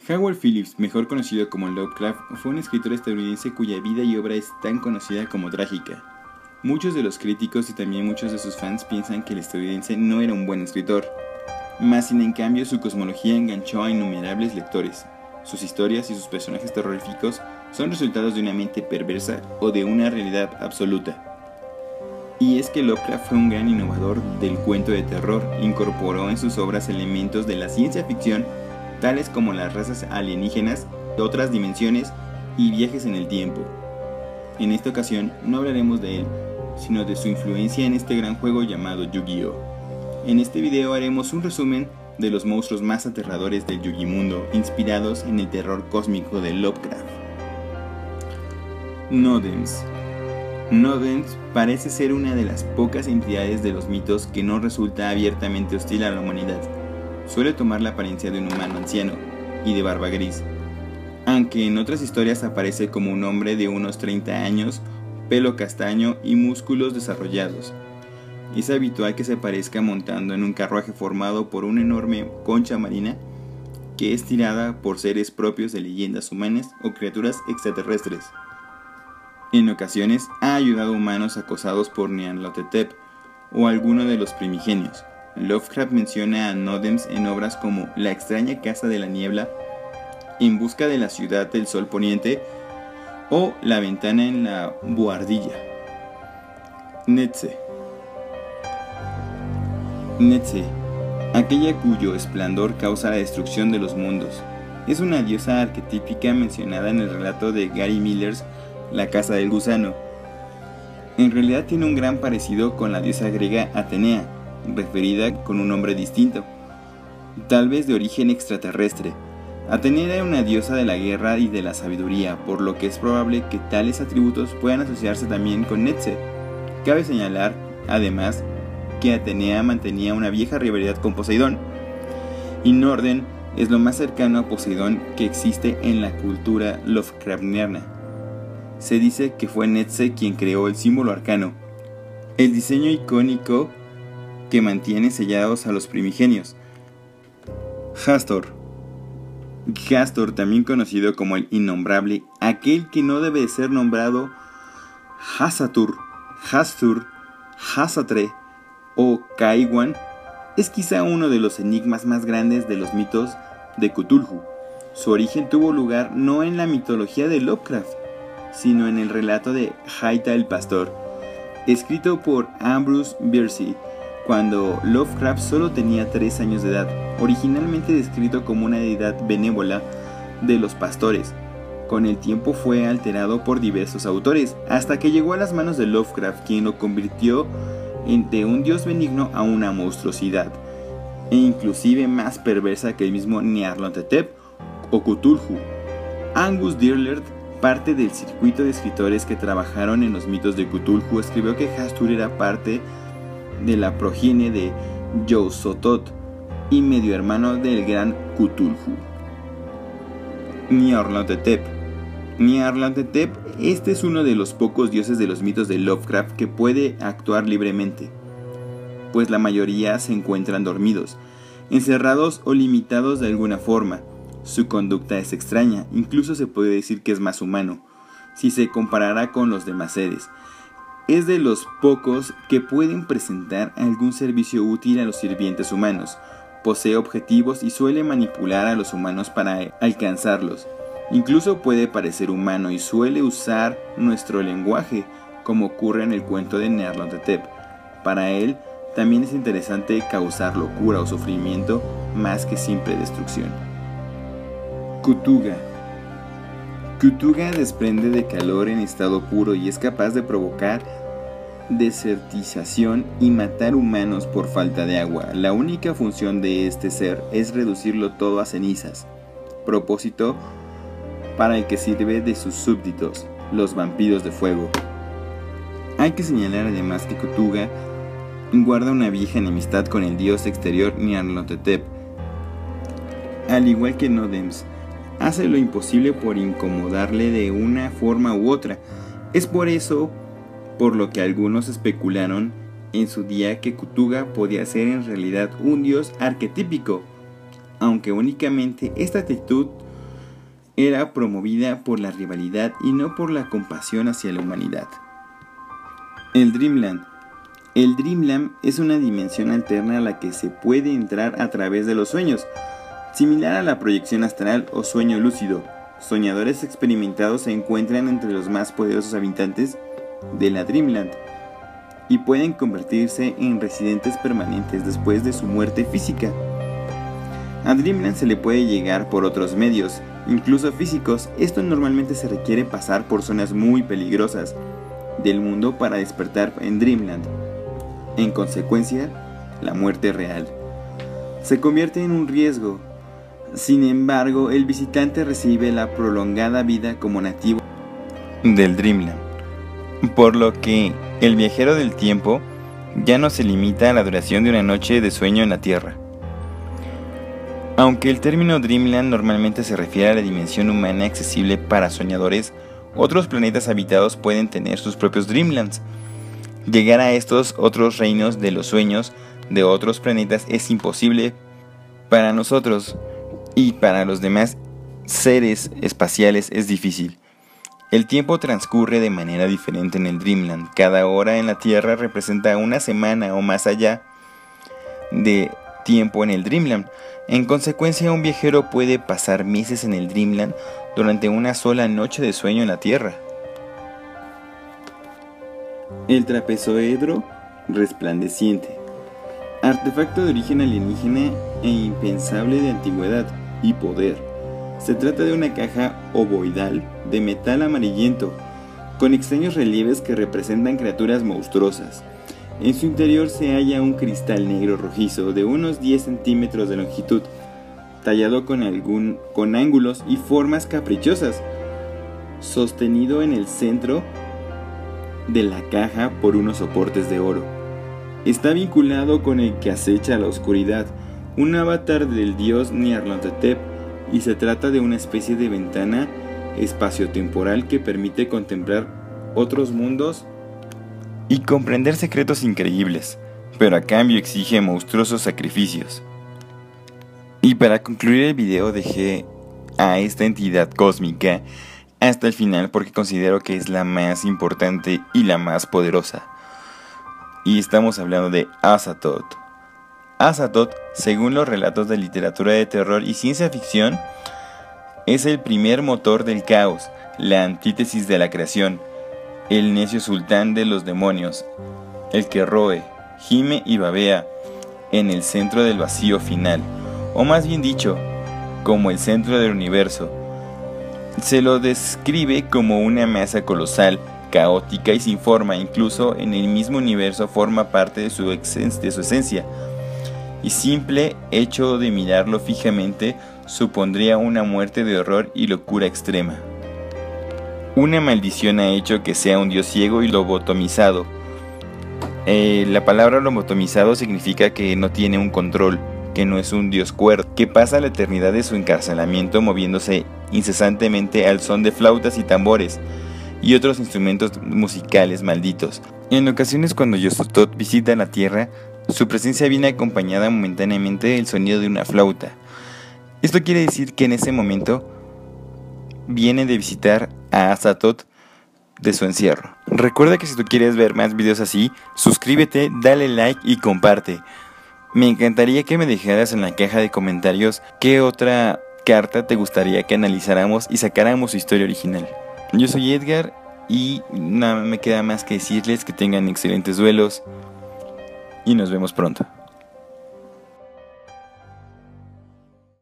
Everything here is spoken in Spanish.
Howard Phillips, mejor conocido como Lovecraft, fue un escritor estadounidense cuya vida y obra es tan conocida como trágica. Muchos de los críticos y también muchos de sus fans piensan que el estadounidense no era un buen escritor, más sin en cambio su cosmología enganchó a innumerables lectores. Sus historias y sus personajes terroríficos son resultados de una mente perversa o de una realidad absoluta. Y es que Lovecraft fue un gran innovador del cuento de terror, incorporó en sus obras elementos de la ciencia ficción, tales como las razas alienígenas, otras dimensiones y viajes en el tiempo. En esta ocasión no hablaremos de él, sino de su influencia en este gran juego llamado Yu-Gi-Oh! En este video haremos un resumen de los monstruos más aterradores del Yugimundo, inspirados en el terror cósmico de Lovecraft. Nodens. Nodens parece ser una de las pocas entidades de los mitos que no resulta abiertamente hostil a la humanidad. Suele tomar la apariencia de un humano anciano y de barba gris, aunque en otras historias aparece como un hombre de unos 30 años, pelo castaño y músculos desarrollados. Es habitual que se aparezca montando en un carruaje formado por una enorme concha marina que es tirada por seres propios de leyendas humanas o criaturas extraterrestres. En ocasiones ha ayudado a humanos acosados por Nyarlathotep o alguno de los primigenios. Lovecraft menciona a Nodens en obras como La extraña casa de la niebla, En busca de la ciudad del sol poniente o La ventana en la buhardilla. Netze. Netze, aquella cuyo esplendor causa la destrucción de los mundos, es una diosa arquetípica mencionada en el relato de Gary Miller's La casa del gusano. En realidad tiene un gran parecido con la diosa griega Atenea, referida con un nombre distinto, tal vez de origen extraterrestre. Atenea era una diosa de la guerra y de la sabiduría, por lo que es probable que tales atributos puedan asociarse también con Netze. Cabe señalar, además, que Atenea mantenía una vieja rivalidad con Poseidón, y Norden es lo más cercano a Poseidón que existe en la cultura Lovecraftiana. Se dice que fue Netze quien creó el símbolo arcano, el diseño icónico que mantiene sellados a los primigenios. Hastur. Hastur, también conocido como el innombrable, aquel que no debe de ser nombrado Hasatur, Hastur, Hasatre o Kaiwan, es quizá uno de los enigmas más grandes de los mitos de Cthulhu. Su origen tuvo lugar no en la mitología de Lovecraft, sino en el relato de Haita el Pastor, escrito por Ambrose Bierce, cuando Lovecraft solo tenía 3 años de edad, originalmente descrito como una deidad benévola de los pastores. Con el tiempo fue alterado por diversos autores, hasta que llegó a las manos de Lovecraft, quien lo convirtió de un dios benigno a una monstruosidad, e inclusive más perversa que el mismo Nyarlathotep o Cthulhu. Angus Dearlord, parte del circuito de escritores que trabajaron en los mitos de Cthulhu, escribió que Hastur era parte de la progenie de Yog-Sothoth y medio hermano del gran Cthulhu. Nyarlathotep. Nyarlathotep, este es uno de los pocos dioses de los mitos de Lovecraft que puede actuar libremente, pues la mayoría se encuentran dormidos, encerrados o limitados de alguna forma. Su conducta es extraña, incluso se puede decir que es más humano, si se comparara con los demás seres. Es de los pocos que pueden presentar algún servicio útil a los sirvientes humanos, posee objetivos y suele manipular a los humanos para alcanzarlos. Incluso puede parecer humano y suele usar nuestro lenguaje, como ocurre en el cuento de Nyarlathotep. Para él, también es interesante causar locura o sufrimiento más que simple destrucción. Kutuga. Kutuga desprende de calor en estado puro y es capaz de provocar desertización y matar humanos por falta de agua. La única función de este ser es reducirlo todo a cenizas, propósito para el que sirve de sus súbditos, los vampiros de fuego. Hay que señalar además que Kutuga guarda una vieja enemistad con el dios exterior Nyarlathotep. Al igual que Nodens, hace lo imposible por incomodarle de una forma u otra. Es por eso por lo que algunos especularon en su día que Kutuga podía ser en realidad un dios arquetípico, aunque únicamente esta actitud era promovida por la rivalidad y no por la compasión hacia la humanidad. El Dreamland. El Dreamland es una dimensión alterna a la que se puede entrar a través de los sueños, similar a la proyección astral o sueño lúcido. Soñadores experimentados se encuentran entre los más poderosos habitantes de la Dreamland y pueden convertirse en residentes permanentes después de su muerte física. A Dreamland se le puede llegar por otros medios, incluso físicos. Esto normalmente se requiere pasar por zonas muy peligrosas del mundo para despertar en Dreamland. En consecuencia, la muerte real se convierte en un riesgo. Sin embargo, el visitante recibe la prolongada vida como nativo del Dreamland, por lo que el viajero del tiempo ya no se limita a la duración de una noche de sueño en la Tierra. Aunque el término Dreamland normalmente se refiere a la dimensión humana accesible para soñadores, otros planetas habitados pueden tener sus propios Dreamlands. Llegar a estos otros reinos de los sueños de otros planetas es imposible para nosotros, y para los demás seres espaciales es difícil. El tiempo transcurre de manera diferente en el Dreamland. Cada hora en la Tierra representa una semana o más allá de tiempo en el Dreamland. En consecuencia, un viajero puede pasar meses en el Dreamland durante una sola noche de sueño en la Tierra. El trapezoedro resplandeciente. Artefacto de origen alienígena e impensable de antigüedad y poder. Se trata de una caja ovoidal de metal amarillento, con extraños relieves que representan criaturas monstruosas. En su interior se halla un cristal negro rojizo de unos 10 centímetros de longitud, tallado con ángulos y formas caprichosas, sostenido en el centro de la caja por unos soportes de oro. Está vinculado con el que acecha la oscuridad, un avatar del dios Nyarlathotep, y se trata de una especie de ventana espaciotemporal que permite contemplar otros mundos y comprender secretos increíbles, pero a cambio exige monstruosos sacrificios. Y para concluir el video dejé a esta entidad cósmica hasta el final porque considero que es la más importante y la más poderosa. Y estamos hablando de Azathoth. Azathoth, según los relatos de literatura de terror y ciencia ficción, es el primer motor del caos, la antítesis de la creación, el necio sultán de los demonios, el que roe, gime y babea en el centro del vacío final, o más bien dicho, como el centro del universo. Se lo describe como una masa colosal, caótica y sin forma. Incluso en el mismo universo forma parte de su esencia, y simple hecho de mirarlo fijamente supondría una muerte de horror y locura extrema. Una maldición ha hecho que sea un dios ciego y lobotomizado. La palabra lobotomizado significa que no tiene un control, que no es un dios cuerdo, que pasa la eternidad de su encarcelamiento moviéndose incesantemente al son de flautas y tambores y otros instrumentos musicales malditos. En ocasiones, cuando Azathoth visita la Tierra, su presencia viene acompañada momentáneamente del sonido de una flauta. Esto quiere decir que en ese momento viene de visitar a Azathoth de su encierro. Recuerda que si tú quieres ver más videos así, suscríbete, dale like y comparte. Me encantaría que me dejaras en la caja de comentarios qué otra carta te gustaría que analizáramos y sacáramos su historia original. Yo soy Edgar y nada me queda más que decirles que tengan excelentes duelos y nos vemos pronto.